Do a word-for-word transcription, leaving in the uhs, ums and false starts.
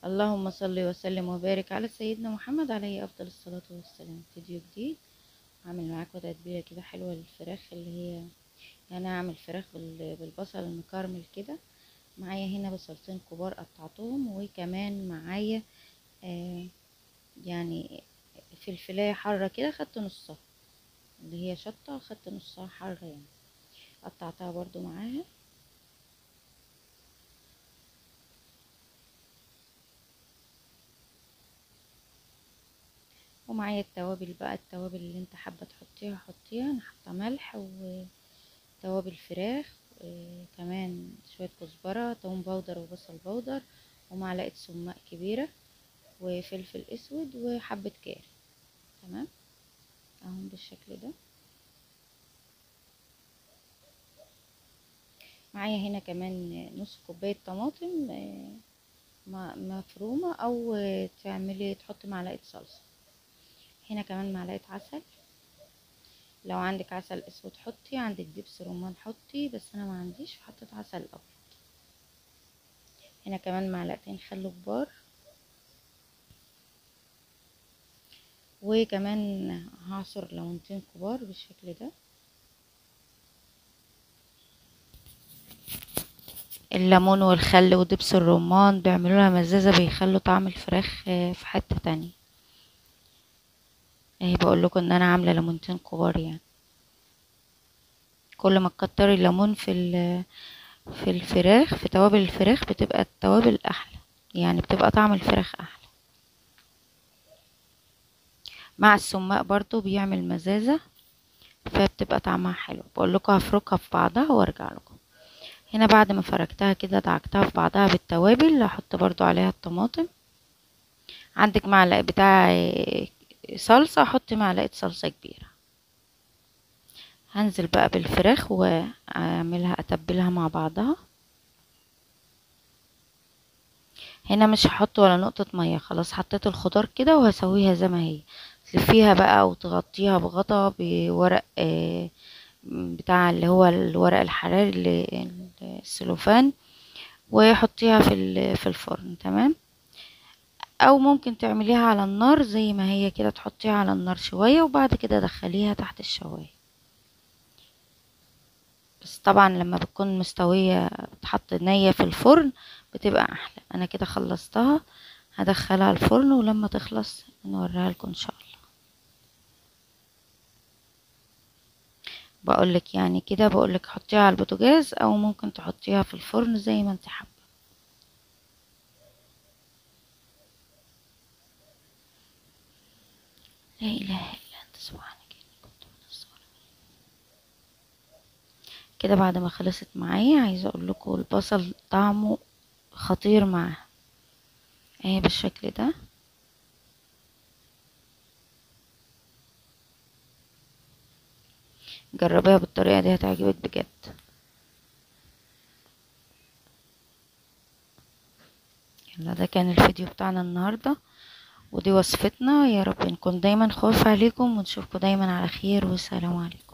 اللهم صل وسلم وبارك على سيدنا محمد عليه افضل الصلاة والسلام. فيديو جديد هعمل معاكم تتبيله كده حلوه للفراخ، اللي هي يعني اعمل فراخ بال- بالبصل المكرمل كده. معايا هنا بصلتين كبار قطعتهم، وكمان معايا آه يعني فلفلايه حاره كده خدت نصها، اللي هي شطه خدت نصها حاره يعني، قطعتها برضو معاها. ومعايا التوابل بقى، التوابل اللي انت حابه تحطيها حطيها. انا حاطه ملح وتوابل فراخ، آه كمان شويه كزبره، توم باودر وبصل باودر، ومعلقه سماق كبيره، وفلفل اسود، وحبه كاري. تمام اهو بالشكل ده. معايا هنا كمان نص كوبايه طماطم آه م- مفرومه، او آه، تعملي تحطي معلقه صلصه. هنا كمان معلقه عسل، لو عندك عسل اسود حطي، عندك دبس رمان حطي، بس انا ما عنديش فحطيت عسل ابيض. هنا كمان معلقتين خل كبار، وكمان هعصر ليمونتين كبار بالشكل ده. الليمون والخل ودبس الرمان بيعملوا لها مزازه، بيخلوا طعم الفراخ آه، في حته تانية. اهي بقول لكم ان انا عامله ليمونتين كبار يعني. كل ما تكتري الليمون في ال- في الفراخ، في توابل الفراخ، بتبقى التوابل احلى، يعني بتبقى طعم الفراخ احلى. مع السماق برضو بيعمل مزازه، فبتبقى طعمها حلو. بقول لكم هفركها في بعضها وارجع لكم. هنا بعد ما فركتها كده دعكتها في بعضها بالتوابل، هحط برضو عليها الطماطم. عندك معلقه بتاع صلصه، حطي معلقه صلصه كبيره. هنزل بقى بالفراخ واعملها اتبلها مع بعضها. هنا مش هحط ولا نقطه ميه، خلاص حطيت الخضار كده وهسويها زي ما هي. تلفيها بقى وتغطيها بغطا بورق آه، بتاع اللي هو الورق الحراري اللي السلوفان، وحطيها في ال- في الفرن. تمام. او ممكن تعمليها على النار زي ما هي كده، تحطيها على النار شوية وبعد كده دخليها تحت الشواية. بس طبعا لما بتكون مستوية بتحط نية في الفرن بتبقى احلى. انا كده خلصتها، هدخلها الفرن ولما تخلص نوريها لكم ان شاء الله. بقولك يعني كده، بقولك حطيها على البوتاجاز او ممكن تحطيها في الفرن زي ما انت حابة. لا اله الا انت سبحانك اني كنت من الظالمين. كده بعد ما خلصت معايا، عايزه اقول لكم البصل طعمه خطير معاها. اهي بالشكل ده. جربيها بالطريقه دي هتعجبك بجد. يلا ده كان الفيديو بتاعنا النهارده، ودي وصفتنا. يا رب نكون دايما خفاف عليكم، ونشوفكم دايما على خير، والسلام عليكم.